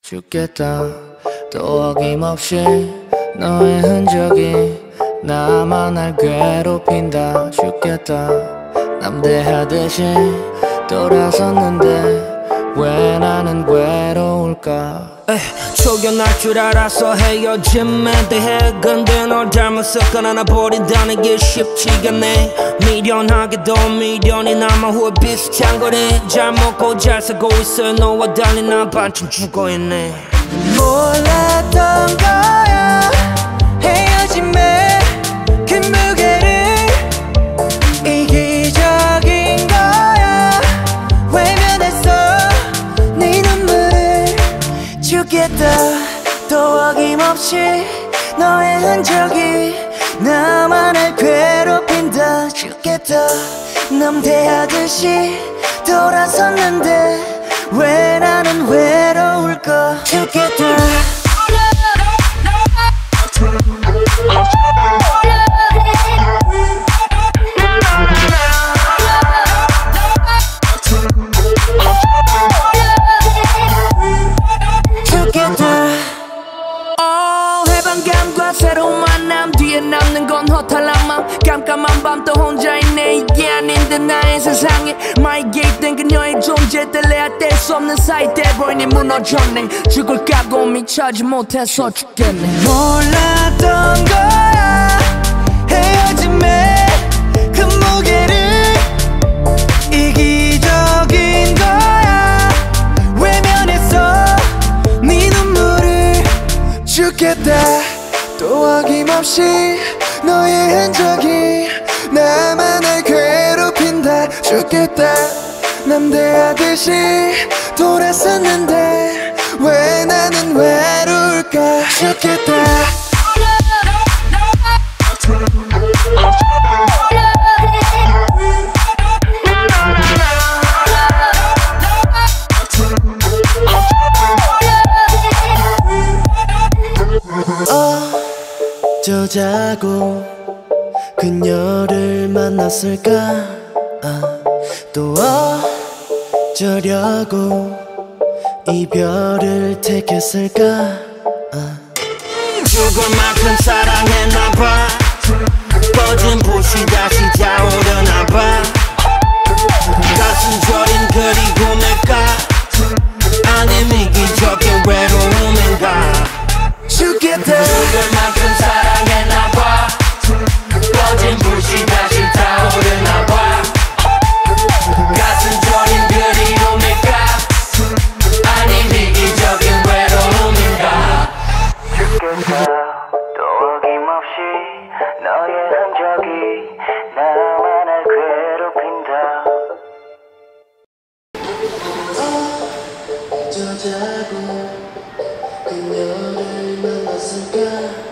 죽겠다. 또 어김없이 너의 흔적이 나만 날 괴롭힌다. 죽겠다. 남대하듯이 돌아섰는데 왜 나는 외로울까. 초견할 줄 알아서 헤어짐에 대해 근데 널 닮았었거나 나 버린다는 게 쉽지가 않네. 미련하게도 미련이 남아 후회 비슷한 거네. 잘 먹고 잘 살고 있어 너와 달리 난 반쯤 죽어있네. 몰랐던 거야 헤어짐에 그 무게를. 이기적인 거야 외면했어 네 눈물을. 죽겠다. 또 어김없이 너의 흔적이 나만을 괴롭힌다. 죽겠다. 남대하듯이 돌아섰는데 왜 나는 외로울까. 죽겠다. 해방감과 새로운 만남 뒤에 남는 건 허탈한 맘. 깜깜한 밤 또 혼자 있네. 이게 아닌 듯 나의 세상에 많이 개입된 그녀의 존재 때려야 뗄 수 없는 사이 돼버리니 무너졌네. 죽을 각오 미쳐지 못해서 죽겠네. 몰랐던 거야 헤어짐에 그 무게를. 이기적인 거야 외면했어 네 눈물을. 죽겠다. 또 어김없이 너의 흔적이 나만을 괴롭힌다. 죽겠다. 남대하듯이 돌아섰는데 왜 나는 외로울까. 죽겠다. 어쩌자고 그녀를 만났을까. 또 어쩌려고 이별을 택했을까. 죽을 만큼 사랑했나봐. 꺼진 불이 다시 타오르나봐. 가슴 저린 그리움일까 아님 이기적인 외로움인가. 죽겠다. 죽을 만큼 사랑했나봐. 꺼진 불이 다시 타오르나봐. 가슴 저린 그리움일까 아님 이기적인 외로움인가. 죽겠다. 또 어김없이 너의 흔적이 나만을 괴롭힌다. 어쩌자고 그녀를 만났을까.